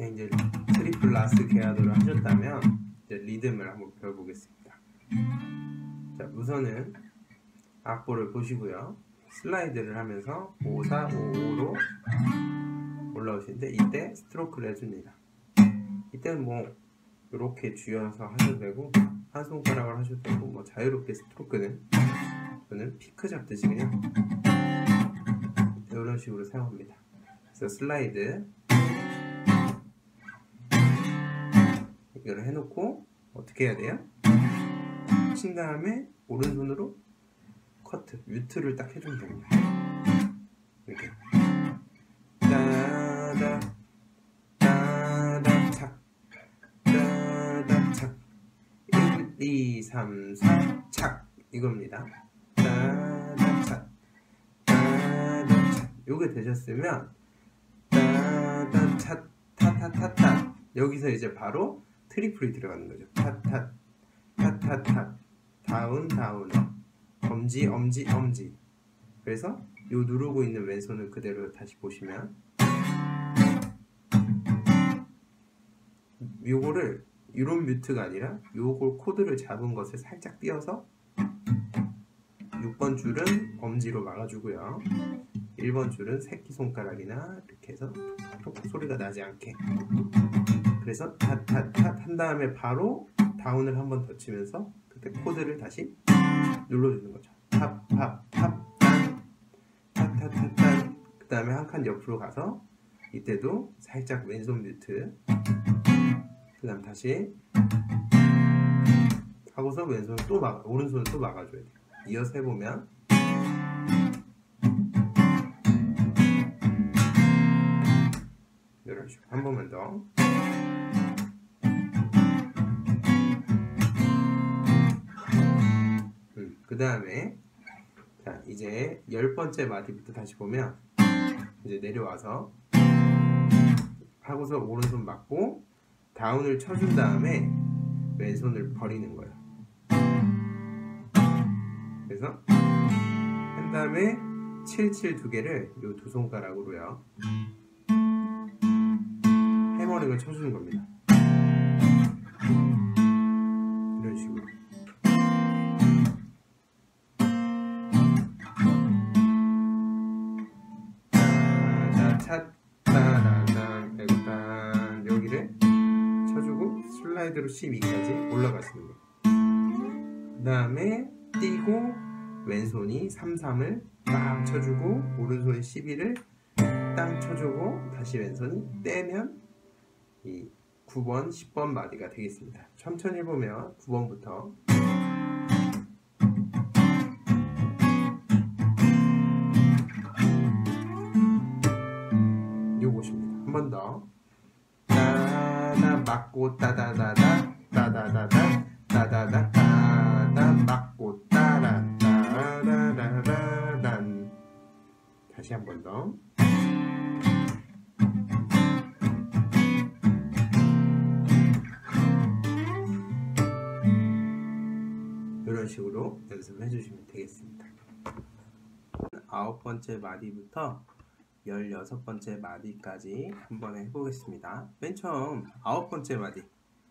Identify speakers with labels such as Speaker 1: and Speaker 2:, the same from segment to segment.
Speaker 1: 이제 트리플 라스 계야도를 하셨다면 이제 리듬을 한번 배워보겠습니다. 자, 우선은 악보를 보시고요. 슬라이드를 하면서 5, 4, 5, 5로 올라오시는데 이때 스트로크를 해줍니다. 이때는 뭐 이렇게 쥐어서 하셔도 되고 한 손가락을 하셔도 되고 뭐 자유롭게 스트로크는 저는 피크 잡듯이 그냥 이런 식으로 사용합니다. 그래서 슬라이드 이거를 해놓고 어떻게 해야 돼요? 친 다음에 오른손으로 커트, 뮤트를 딱 해주면 됩니다. 이렇게 따다 따다 착 따다 착 1, 2, 3, 4 착 이겁니다. 따다 착 따다 착 요게 되셨으면 따다 착 타타타타 여기서 이제 바로 트리플이 들어가는 거죠. 타타 타타타 다운 다운 엄지 엄지 엄지. 그래서 요 누르고 있는 왼손을 그대로 다시 보시면 요거를 이런 뮤트가 아니라 요걸 코드를 잡은 것을 살짝 띄어서 6번 줄은 엄지로 막아주고요. 1번 줄은 새끼손가락이나 이렇게 해서 톡톡 소리가 나지 않게. 그래서 탓탓탓 한 다음에 바로 다운을 한 번 더 치면서 그때 코드를 다시 눌러주는 거죠. 탑탑탑 탓탓탓. 그 다음에 한 칸 옆으로 가서 이때도 살짝 왼손 뮤트. 그 다음 다시 하고서 왼손을 또 오른손을 또 막아줘야 돼요. 이어서 해보면 이런 식으로 한 번만 더. 그 다음에 자 이제 10번째 마디부터 다시 보면 이제 내려와서 하고서 오른손 막고 다운을 쳐준 다음에 왼손을 버리는 거예요. 그래서 한 다음에 77 두 개를 이 두 손가락으로요 해머링을 쳐주는 겁니다. 이런 식으로. 따라단 여기를 쳐주고 슬라이드로 12까지 올라가시는 거예요. 그 다음에 띄고 왼손이 33을 딱 쳐주고 오른손이 12를 딱 쳐주고 다시 왼손이 떼면 이 9번, 10번 마디가 되겠습니다. 천천히 보면 9번부터 요것입니다. 한 번 더. 따다 맞고 따다다다 따다다다 따다다 따다 맞고 따라 따다다다단. 다시 한 번 더. 이런 식으로 연습을 해주시면 되겠습니다. 9번째 마디부터 16번째 마디까지 한번 해보겠습니다. 맨 처음 9번째 마디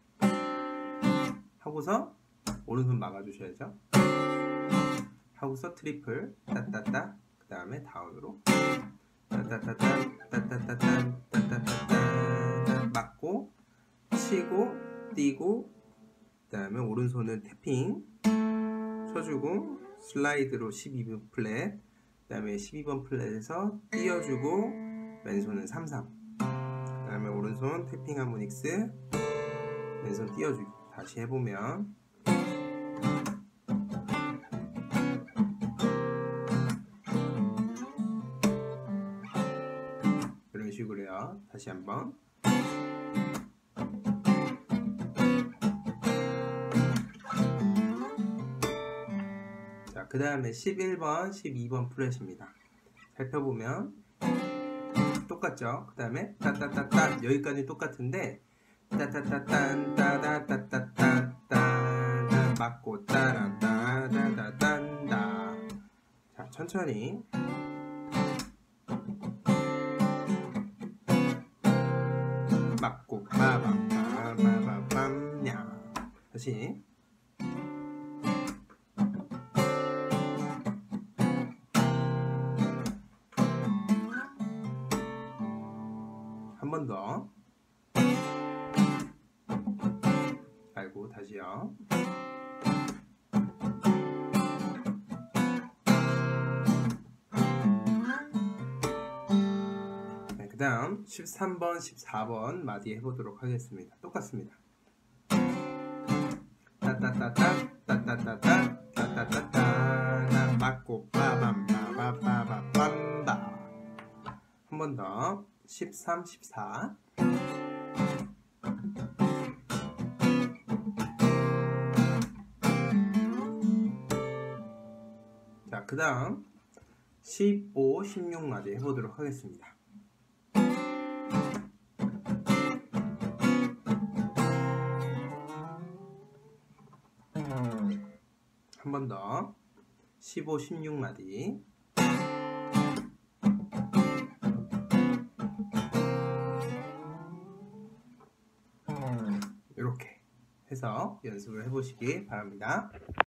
Speaker 1: 하고서 오른손 막아주셔야죠. 하고서 트리플 따따따 그 다음에 다운으로 따따따따 따따따따 따따따따 맞고 치고 띄고 그 다음에 오른손은 태핑 쳐주고 슬라이드로 12번 플랫 그 다음에 12번 플랫에서 띄워주고 왼손은 33 그 다음에 오른손 태핑 하모닉스 왼손 띄워주기. 다시 해보면 이런 식으로요. 다시 한번. 그 다음에 11번, 12번 플랫입니다. 살펴보면 똑같죠? 그 다음에 따따따따 여기까지 똑같은데 따따따딴 따다따따따 따다 맞고 따란따다다단다. 자, 천천히 맞고 빠밤 빠바밤 냐. 다시. 한 번 더. 아이고, 다시요. 네, 그 다음 13번, 14번 마디 해보도록 하겠습니다. 똑같습니다. 따따따따 따따따따 따따따따 맞고 빠밤 빠바빠바밤바. 한 번 더. 13, 14. 자, 그 다음 15, 16마디 해보도록 하겠습니다. 한 번 더. 15, 16마디. 이렇게 해서 연습을 해보시기 바랍니다.